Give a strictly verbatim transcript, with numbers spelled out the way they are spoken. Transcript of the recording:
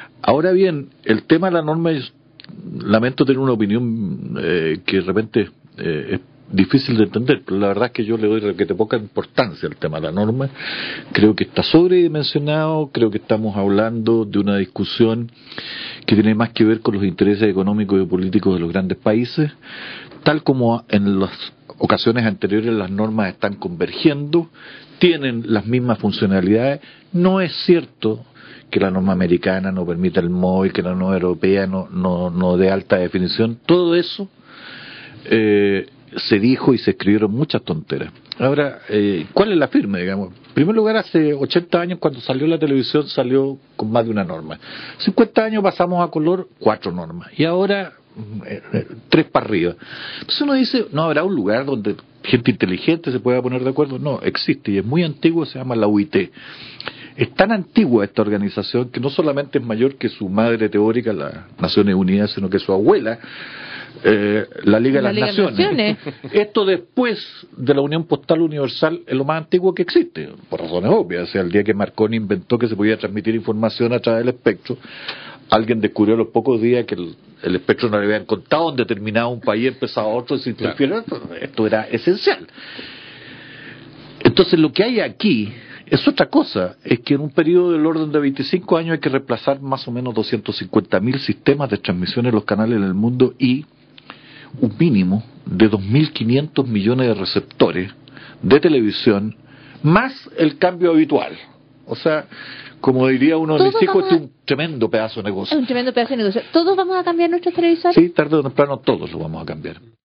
Ahora bien, el tema de la norma, es, lamento tener una opinión eh, que de repente eh, es difícil de entender, pero la verdad es que yo le doy requete poca importancia al tema de la norma. Creo que está sobredimensionado, creo que estamos hablando de una discusión que tiene más que ver con los intereses económicos y políticos de los grandes países, tal como en las ocasiones anteriores las normas están convergiendo, tienen las mismas funcionalidades. No es cierto que la norma americana no permita el M O I, que la norma europea no, no, no dé alta definición. Todo eso eh, se dijo y se escribieron muchas tonteras. Ahora, eh, ¿cuál es la firme, digamos? En primer lugar, hace ochenta años, cuando salió la televisión, salió con más de una norma. cincuenta años pasamos a color, cuatro normas. Y ahora, eh, eh, tres para arriba. Entonces uno dice, ¿no habrá un lugar donde gente inteligente se pueda poner de acuerdo? No, existe, y es muy antiguo, se llama la U I T. Es tan antigua esta organización que no solamente es mayor que su madre teórica, las Naciones Unidas, sino que su abuela, eh, la Liga de la las Liga Naciones. Naciones. Esto después de la Unión Postal Universal es lo más antiguo que existe, por razones obvias. O sea, el día que Marconi inventó que se podía transmitir información a través del espectro, alguien descubrió a los pocos días que el, el espectro no le habían contado dónde terminaba un país, empezaba otro, y se interfiere. Claro. Esto era esencial. Entonces lo que hay aquí es otra cosa, es que en un periodo del orden de veinticinco años hay que reemplazar más o menos doscientos cincuenta mil sistemas de transmisión en los canales en el mundo y un mínimo de dos mil quinientos millones de receptores de televisión, más el cambio habitual. O sea, como diría uno de mis hijos, a... este es un tremendo pedazo de negocio. Es un tremendo pedazo de negocio. ¿Todos vamos a cambiar nuestros televisores? Sí, tarde o temprano todos lo vamos a cambiar.